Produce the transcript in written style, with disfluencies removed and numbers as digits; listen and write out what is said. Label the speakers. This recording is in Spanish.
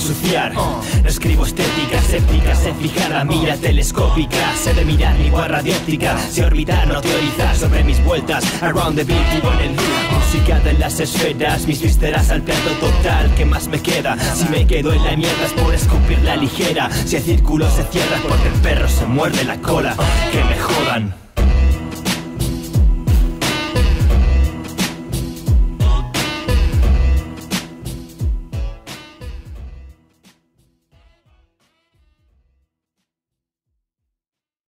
Speaker 1: ensuciar. No escribo estética, séptica, sé fijar la mira telescópica. Sé de mirar mi guarra dióptica, sé orbitar, no teorizar sobre mis vueltas. Around the beat, vivo en el beat. Música de las esferas, mis vísceras al plato total. ¿Qué más me queda? Si me quedo en la mierda es por escupir la ligera. Si el círculo se cierra porque el perro se muerde la cola. Que me jodan.